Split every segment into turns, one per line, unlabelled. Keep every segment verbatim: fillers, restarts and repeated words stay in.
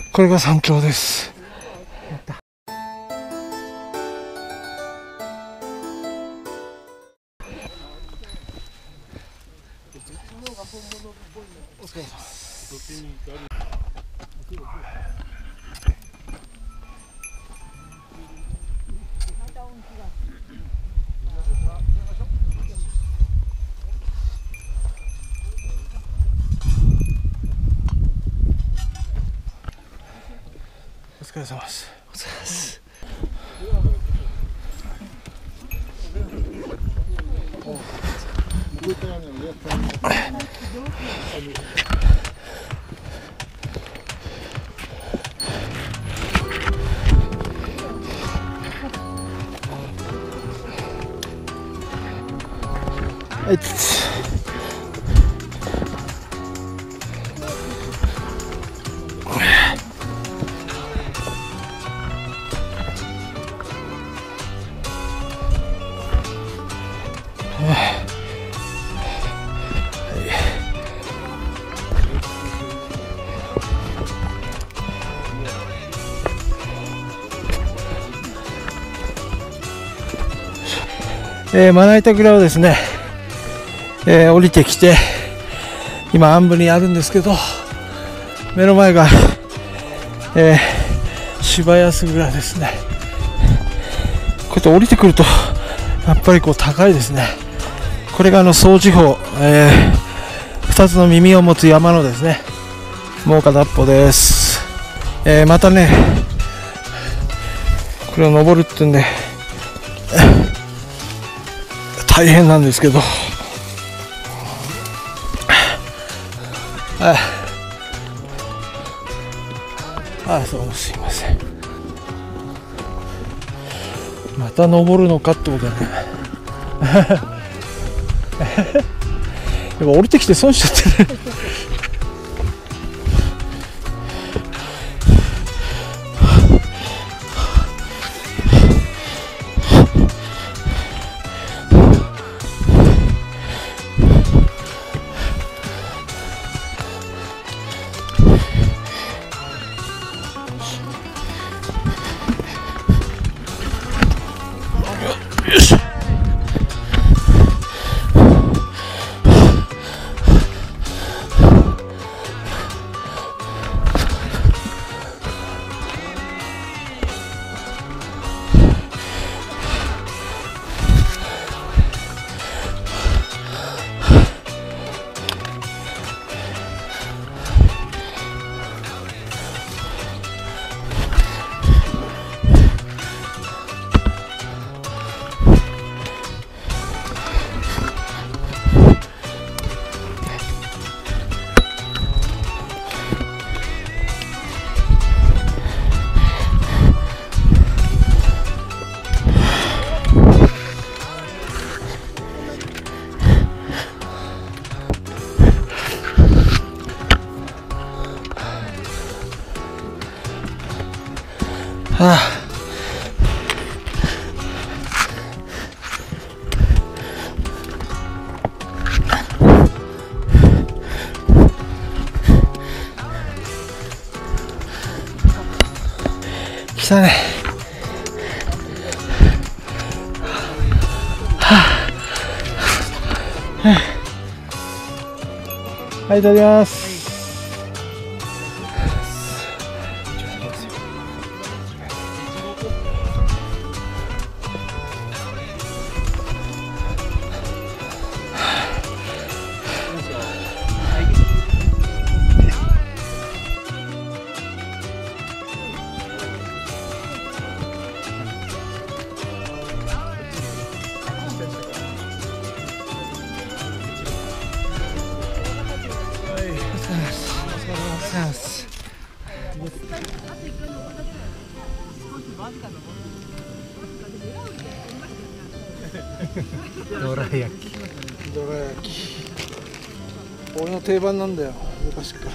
これが山頂です。お疲れ様です。お疲れ様です。お疲れ様です。はい、えー、まな板蔵をですね、えー、降りてきて今暗部にあるんですけど、目の前が、えー、芝安蔵ですね。こうやって降りてくるとやっぱりこう高いですね。これがあの総地方、えー、ふたつの耳を持つ山のですねもう片っぽです。えー、またねこれを登るってんで大変なんですけど、ああ、そうすいません。また登るのかってことだね。やっぱ降りてきて損しちゃってね。はあ、来たね。はあ、はい、いただきます。どら焼き、どら焼き、俺の定番なんだよ、昔から。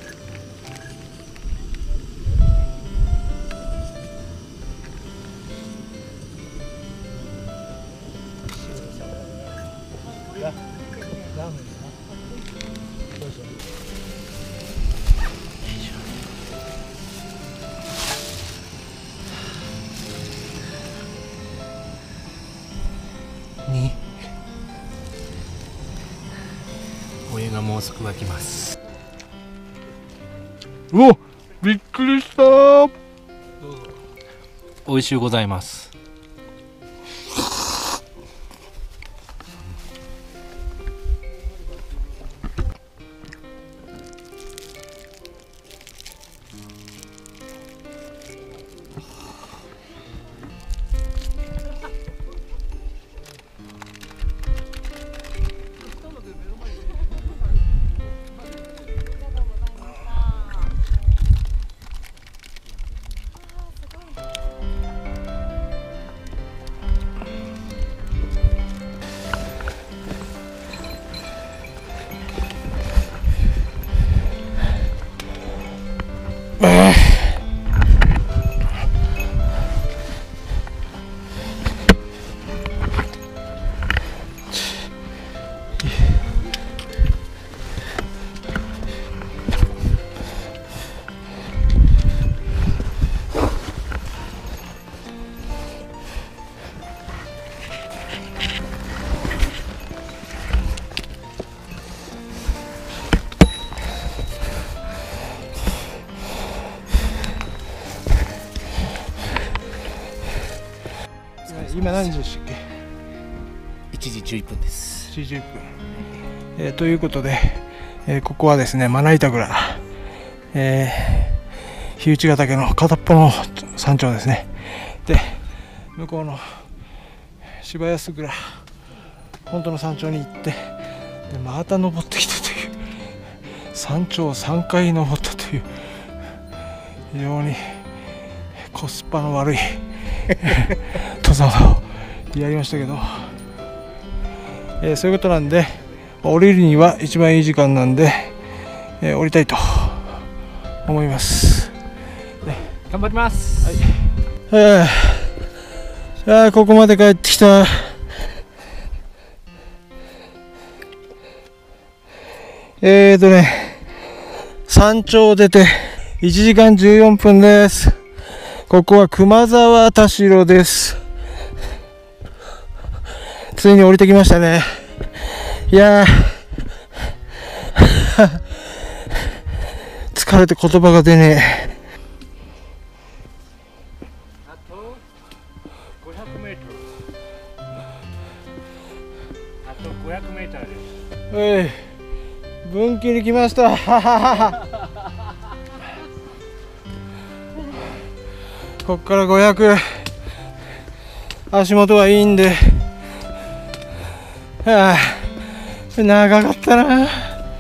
ラーメンだな。どうしよう。
もうすぐ湧きます。
うお、びっくりした。どうぞ。
美味しゅうございます。
今何時でしたっけ？
いちじじゅういっぷんです。
いちじじゅういっぷん、えー、ということで、えー、ここはですね、まな板倉、えー、日内ヶ岳の片っぽの山頂ですね。で、向こうの柴安倉、本当の山頂に行って、でまた登ってきたという、山頂をさんかい登ったという、非常にコスパの悪い登山をやりましたけど、えー、そういうことなんで、降りるには一番いい時間なんで、えー、降りたいと思います。
頑張ります。
はい、ああ、ここまで帰ってきた。えーとね、山頂を出ていちじかんじゅうよんぷんです。ここは熊沢田代です。ついに降りてきましたね。いやー疲れて言葉が出ねえ。
あとごひゃくメートル。あとごひゃくメートルです。
おい、分岐に来ました。こっからごひゃく、足元はいいんで、はあ、長かったな。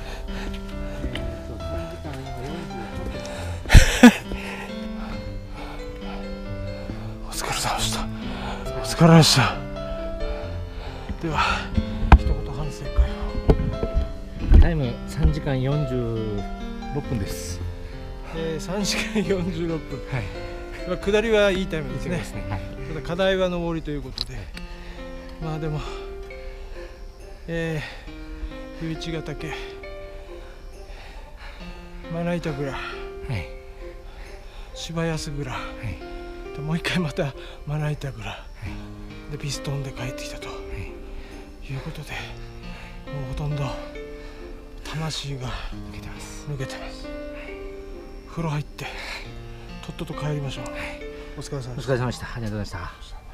お疲れ様でした。お疲れ様でした。では一言反省会を。
タイムさんじかんよんじゅうろっぷんです。
えー、さんじかんよんじゅうろっぷん、
はい、
下りはいいタイムですね。
ですね、はい、
ただ課題は上りということで、まあでも、えー、日内ヶ岳、まな板倉、はい、柴安倉、はい、でもう一回またまな板倉、はい、でピストンで帰ってきたと、はい、いうことで、もうほとんど魂が抜けてます。抜けてます。風呂入ってとっとと帰りましょう。お疲れ様でした。
お疲れ様でした。ありがとうございました。